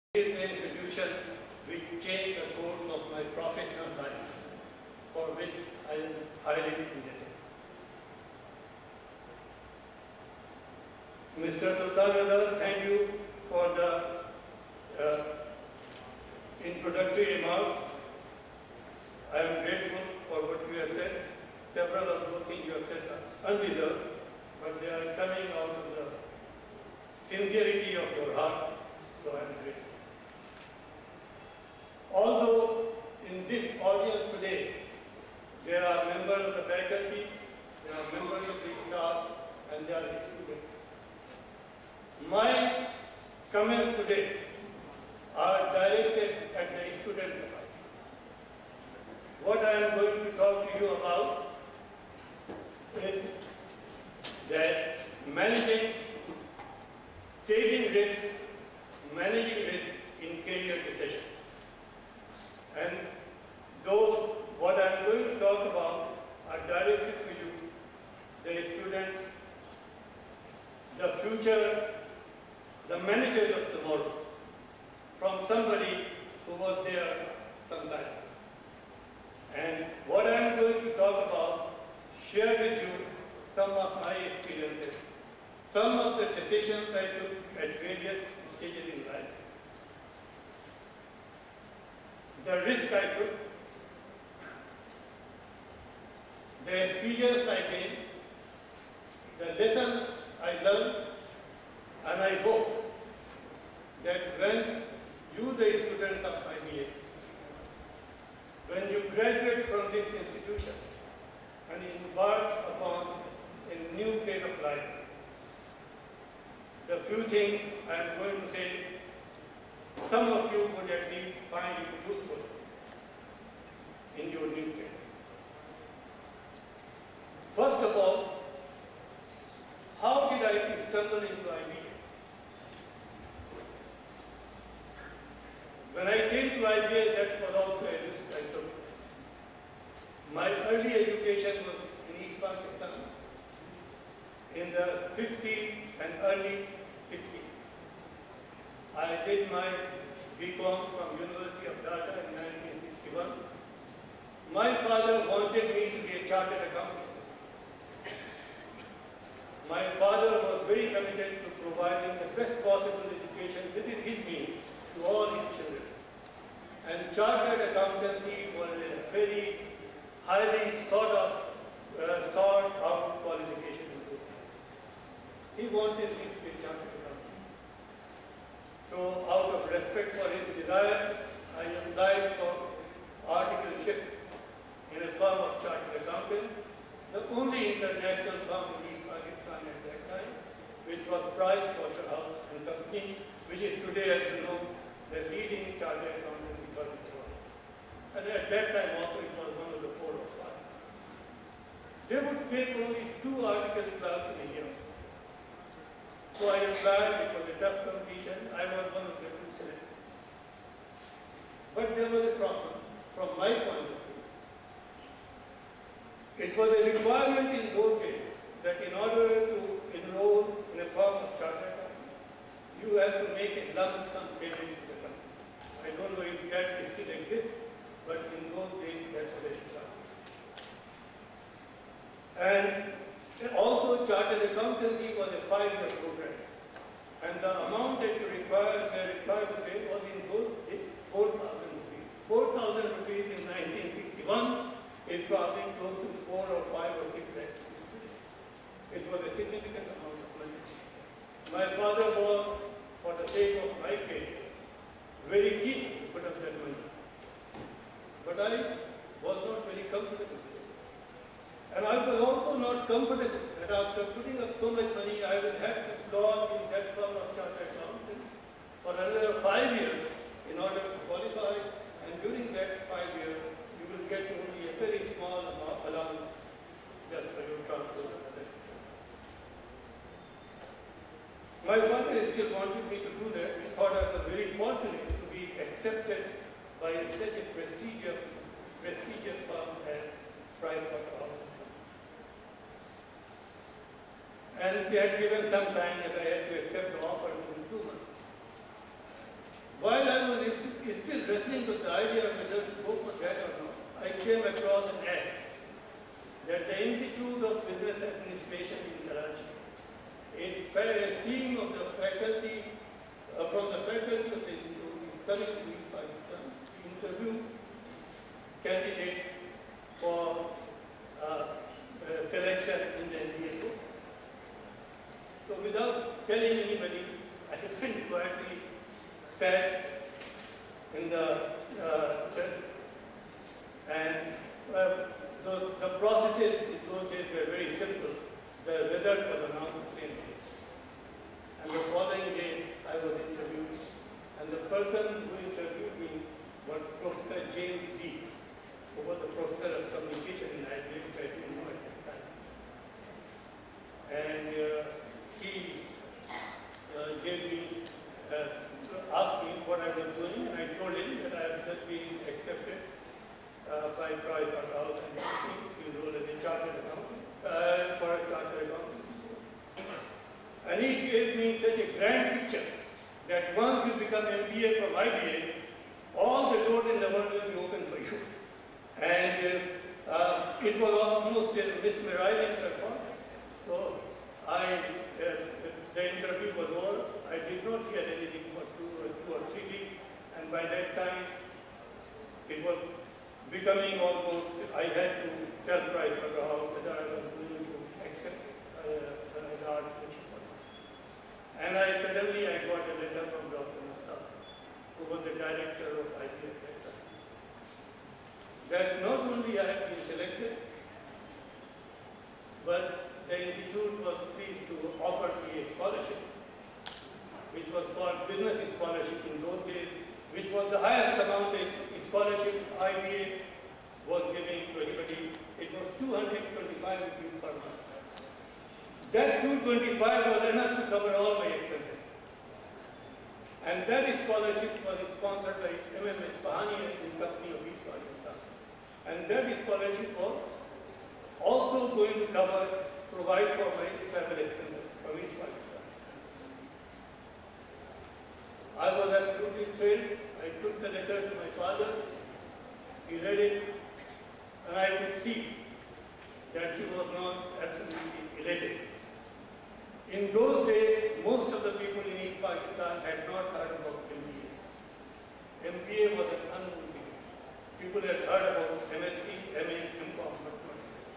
is the institution which changed the course of my professional life, for which I am highly indebted. Mr. Sultan, thank you for the introductory remarks. I am grateful for what you have said. Several of those things you have said are undeserved, but they are coming out of the sincerity of your heart, so I am grateful. Although in this audience today, there are members of the faculty, there are members of the staff, and there are students. My comments today are directed at the student side. What I am going to talk to you about is that managing, taking risk, managing risk in career decisions. And those, what I am going to talk about are directed to you, the students, the future, the managers of tomorrow, from somebody who was there sometime. And what I am going to talk about, share with you some of my experiences, some of the decisions I took at various stages in life, the risk I took, the experience I gained, the lessons I learned, and I hope that when you, the students of IBA, when you graduate from this institution and embark upon a new phase of life, the few things I am going to say, some of you would at least find it useful in your new phase. First of all, how did I stumble into IBA? When I came to IBA, that was also a risk I took. My early education was in East Pakistan in the 50s and early 60s. I did my BCom from University of Dhaka in 1961. My father wanted me to be a chartered accountant. My father was very committed to providing the best possible education within his means to all his children. And chartered accountancy was a very highly thought out qualification. He wanted me to be a chartered accountant. So out of respect for his desire, I applied for articleship in a firm of chartered accountants, the only international firm in East Pakistan at that time, which was Price Waterhouse and Company, which is today, as you know, the leading chartered accountancy firm in the world. And at that time also it was one of the 4 or 5. They would take only 2 article clerks in a year. So I applied, it was a tough competition, I was one of the 2 selected. But there was a problem from my point of view. It was a requirement in those days that in order to enroll in a firm of chartered accountants, you have to make a lump sum payment to the company. I don't know if that still exists, but in those days that was a requirement. And also chartered accountancy was a 5-year program. And the amount that you required to pay was in those days 4,000 rupees. 4,000 rupees in 1961 is probably close to 4 or 5 or 6 lakhs. It was a significant amount of money. My father was, for the sake of my career, very keen to put up that money. But I was not very comfortable with it. And I was also not comfortable that after putting up so much money, I will have to log in that firm of chartered accountants for another 5 years in order to qualify. And during that 5 years, you will get only a very small allowance just for your transport and other things. My father still wanted me to do that. He thought I was very fortunate to be accepted by such a prestigious firm as Price Waterhouse. And he had given some time that I had to accept the offer within 2 months. while I was still wrestling with the idea of whether to go for that or not, I came across an ad that the Institute of Business Administration in Karachi, a team of the faculty, from the faculty of the institute is coming to East Pakistan to interview candidates for selection in the MBA program. So without telling anybody, I went quietly, sat in the desk, and the processes in those days were very simple. The result was announced the same day. And the following day, I was interviewed, and the person who interviewed me was Professor James Lee, who was the professor of communication in IIT, which I didn't know at that time. And he gave me, asked me what I was doing, and I told him that I had just been accepted by Price Waterhouse and enrolled as a chartered accountant, for a chartered accountant. And he gave me such a grand picture that once you become MBA from IBA, all the doors in the world will be open for you. And it was almost a mesmerizing performance. So the interview was over. I did not hear anything for two or 3 weeks. And by that time, it was becoming almost, I had to tell Price Waterhouse whether I was willing to accept the archbishop. And suddenly I got a letter from Dr. Mustaf, who was the director of IBA at that time, that not only I had been selected, but the institute was pleased to offer me a scholarship, which was called Business Scholarship in those days, which was the highest amount of scholarship IBA was giving to anybody. It was 225 rupees per month. That 225 was enough to cover all my expenses. And that scholarship was sponsored by M.M. Ispahani and the Company of East Pakistan. And that scholarship was also going to provide for my travel expenses from East Pakistan. I was absolutely thrilled. I took the letter to my father. He read it, and I could see that he was not absolutely elated. In those days, most of the people in East Pakistan had not heard about MBA. MBA was an unknown thing. People had heard about MSc, MA, MCom, but not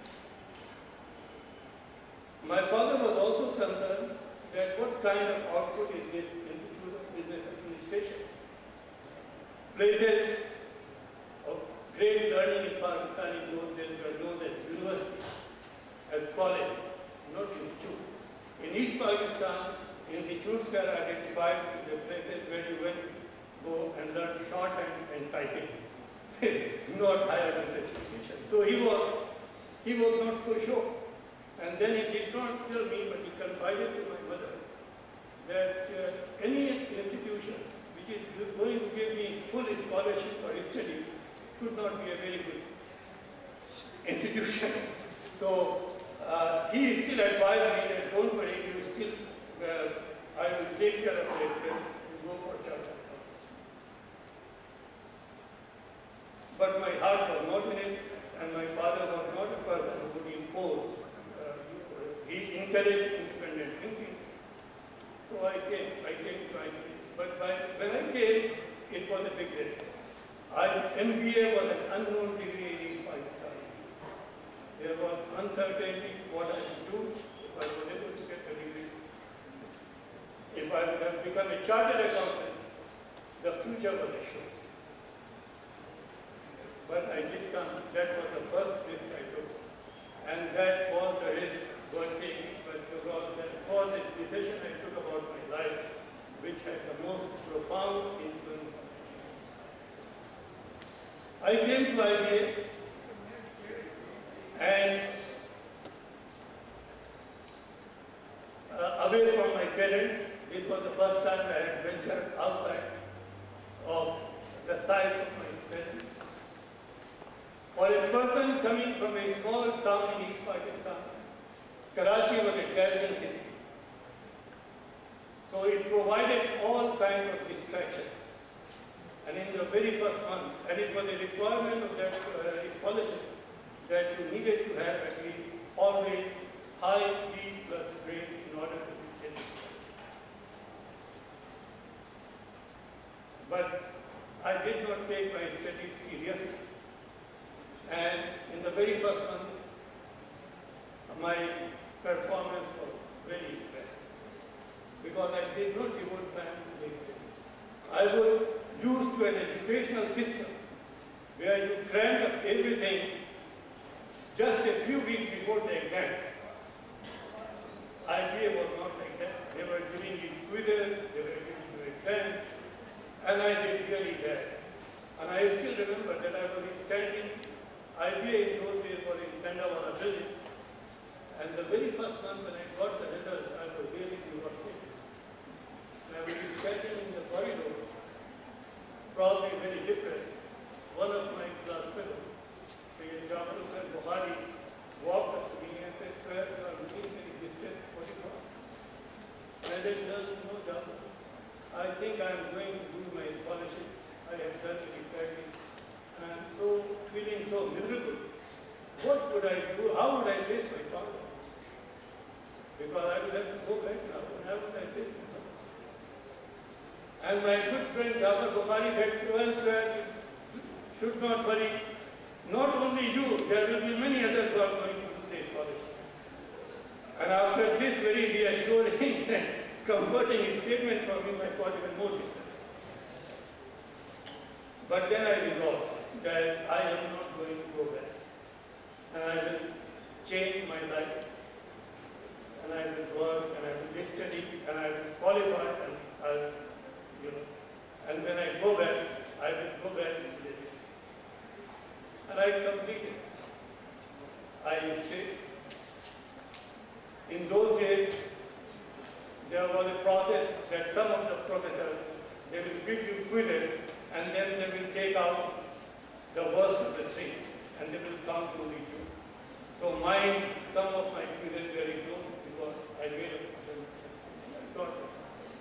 MBA. My father was also concerned that what kind of output is this Institute of Business Administration? Places of great learning in Pakistan in those days were known as universities, as college, not institute. In East Pakistan, institutes were identified as the places where you went to go and learn shorthand and typing, not higher education. So he was not so sure. And then he did not tell me, but he confided to my mother that any institution which is going to give me full scholarship for study should not be a very good institution. So he still advised me that don't worry, you still, I will take care of it when you go for charter. But my heart was not in it, and my father was not a person who would impose. He encouraged independent thinking. So I came to IBA. But when I came, it was a big risk. MBA was an unknown degree in East Pakistan. There was uncertainty what I would do if I was able to get a degree. If I would have become a chartered accountant, the future was assured. But I did come. That was the first risk I took. And that was the risk worth taking, but that was the decision I took about my life, which had the most profound influence on me. I came to IBA, and away from my parents, this was the first time I had ventured outside of the size of my parents. For a person coming from a small town in East Pakistan, Karachi was a dazzling city. So it provided all kinds of distraction. very first month, and it was a requirement of that scholarship that you needed to have at least always high D plus grade in order to get it. But I did not take my studies seriously, and in the very first month, my performance was very bad because I did not devote time to the studies. I was used to an educational system where you crammed up everything just a few weeks before the exam. IBA was not like that. They were giving you quizzes, they were giving you exams, and I did really bad. And I still remember that I was standing, IBA in those days was in Tandawala building, and the very first month when I got the result, I was really devastated. And I was standing in the corridor, probably very depressed. One of my class fellows, Sayyid Jafar Hussain Bukhari, walked up to me and said, "Sir, you are looking very distressed. What is wrong?" I said, "No, Jafar. I think I am going to lose my scholarship. I have done it badly. I am so feeling so miserable. What would I do? How would I face my father? Because I will have to go back now. And how would I face my father?" And my good friend Jafar Bukhari said, "Well, sir, you should not worry. Not only you, there will be many others who are going to do this scholarship." And after this very reassuring and comforting statement from him, I got even more depressed. But then I resolved that I am not going to go back. And I will change my life. And I will work, and I will study, and I will qualify, and I will, and when I go back, I will go back to the and I completed. I stayed. In those days, there was a process that some of the professors, they will give you quizzes, and then they will take out the worst of the three, and they will come to read you. So some of my quizzes were ignored because I made a got it.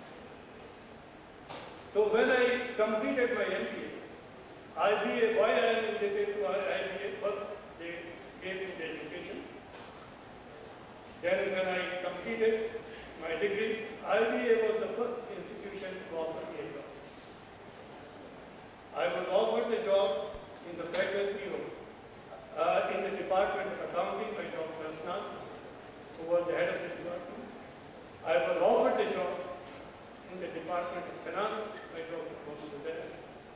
So when I completed my MBA, IBA, why I am indebted to IBA? First, they gave me the education. Then when I completed my degree, IBA was the first institution to offer me a job. I was offered the job in the faculty of, in the Department of Accounting by Dr. Asnan, who was the head of the department. I was offered the job in the Department of Finance by Dr. Mohammed.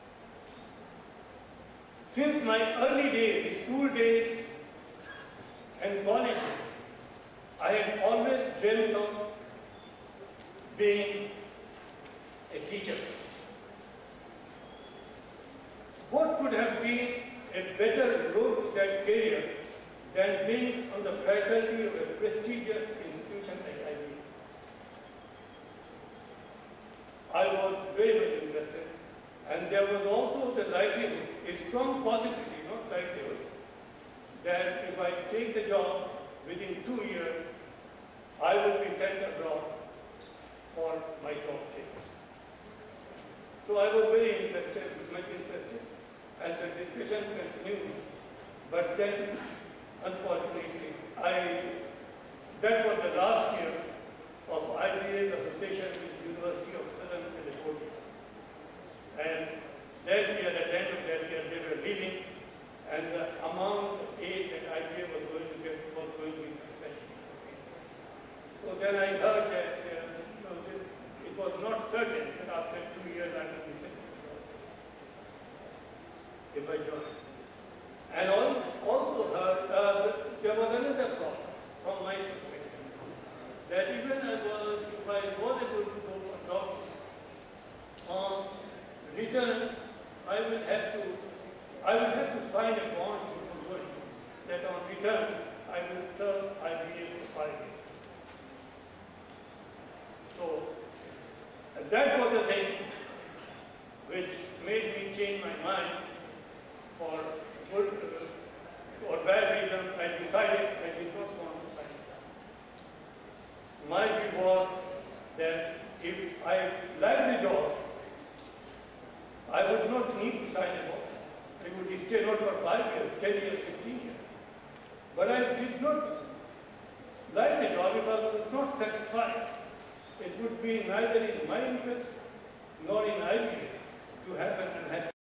Since my early days, school days and college days, I had always dreamt of being a teacher. What could have been a better road to that career than being on the faculty of a prestigious institution like IBA? I was very much interested, and there was also the likelihood, a strong possibility, not likelihood, that if I take the job within 2 years, I will be sent abroad for my job change. So I was very interested, much interested, and the discussion continued. But then, unfortunately, that was the last year of IBA's association with the University of Southern California. And that year, at the end of that year, they were leaving, and the amount of aid that IBA was going to get was going to be substantial. So then I heard that it was not certain that after 2 years I would be sent if I joined. And also heard there was another problem from my perspective, that even if I was able to go for doctor, on return I would have to sign a bond with the world that on return I will serve IBA for 5 years. So that was the thing which made me change my mind. For good or bad reasons, I decided I did not want to sign it. My view was that if I liked the job, I would not need to sign a bond. I would stay not for 5 years, 10 years, 15 years. But I did not like the job if I was not satisfied. It would be neither in my interest nor in IBA to have an unhappy